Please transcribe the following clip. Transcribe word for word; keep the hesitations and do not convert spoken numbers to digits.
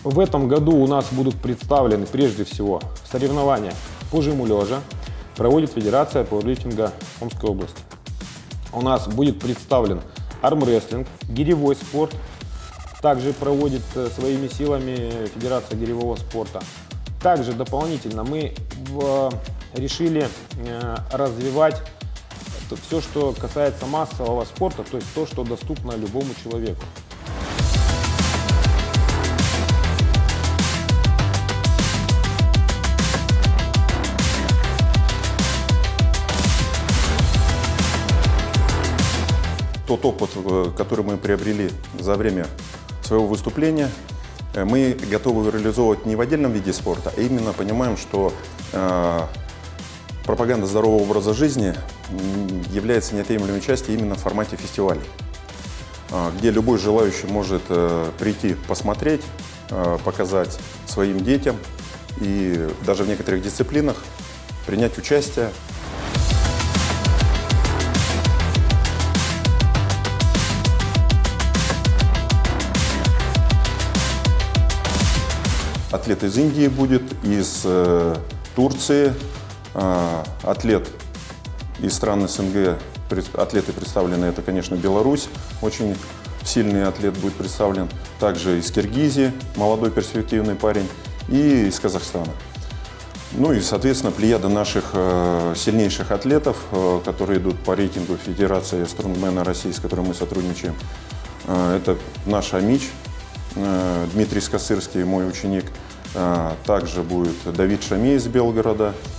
В этом году у нас будут представлены прежде всего соревнования по жиму лежа, проводит Федерация пауэрлифтинга Омской области. У нас будет представлен армрестлинг, гиревой спорт, также проводит своими силами Федерация гиревого спорта. Также дополнительно мы в, решили э, развивать все, что касается массового спорта, то есть то, что доступно любому человеку. Тот опыт, который мы приобрели за время своего выступления, мы готовы реализовывать не в отдельном виде спорта, а именно понимаем, что э, пропаганда здорового образа жизни является неотъемлемой частью именно в формате фестивалей, э, где любой желающий может э, прийти посмотреть, э, показать своим детям и даже в некоторых дисциплинах принять участие. Атлет из Индии будет, из э, Турции, э, атлет из стран СНГ, атлеты представлены, это, конечно, Беларусь, очень сильный атлет будет представлен, также из Киргизии, молодой перспективный парень, и из Казахстана. Ну и, соответственно, плеяда наших э, сильнейших атлетов, э, которые идут по рейтингу Федерации Стронгмена России, с которой мы сотрудничаем. Э, это наш Амич, Дмитрий Скосырский, мой ученик. Также будет Давид Шамей из Белгорода,